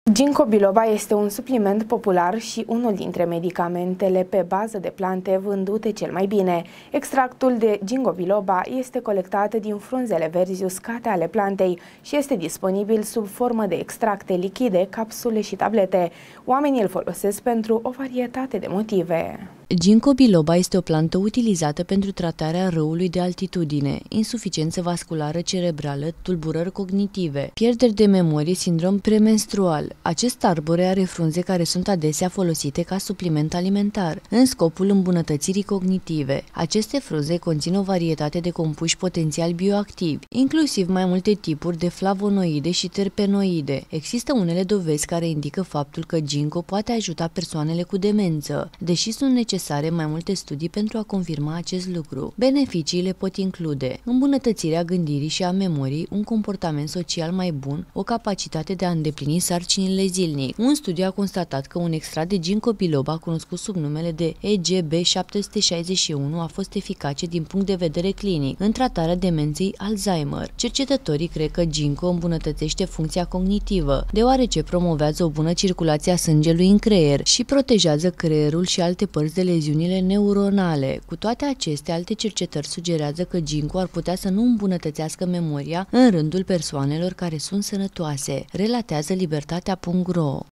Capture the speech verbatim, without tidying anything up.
Ginkgo biloba este un supliment popular și unul dintre medicamentele pe bază de plante vândute cel mai bine. Extractul de Ginkgo biloba este colectat din frunzele verzi uscate ale plantei și este disponibil sub formă de extracte lichide, capsule și tablete. Oamenii îl folosesc pentru o varietate de motive. Ginkgo biloba este o plantă utilizată pentru tratarea răului de altitudine, insuficiență vasculară cerebrală, tulburări cognitive, pierderi de memorie, sindrom premenstrual. Acest arbore are frunze care sunt adesea folosite ca supliment alimentar, în scopul îmbunătățirii cognitive. Aceste frunze conțin o varietate de compuși potențial bioactivi, inclusiv mai multe tipuri de flavonoide și terpenoide. Există unele dovezi care indică faptul că ginkgo poate ajuta persoanele cu demență, deși sunt necesare mai multe studii pentru a confirma acest lucru. Beneficiile pot include îmbunătățirea gândirii și a memoriei, un comportament social mai bun, o capacitate de a îndeplini sarcinile zilnic. Un studiu a constatat că un extract de Ginkgo biloba, cunoscut sub numele de E G B șapte sute șaizeci și unu, a fost eficace din punct de vedere clinic în tratarea demenței Alzheimer. Cercetătorii cred că ginkgo îmbunătățește funcția cognitivă, deoarece promovează o bună circulație a sângelui în creier și protejează creierul și alte părți de leziunile neuronale. Cu toate acestea, alte cercetări sugerează că ginkgo ar putea să nu îmbunătățească memoria în rândul persoanelor care sunt sănătoase, relatează libertatea punct ro.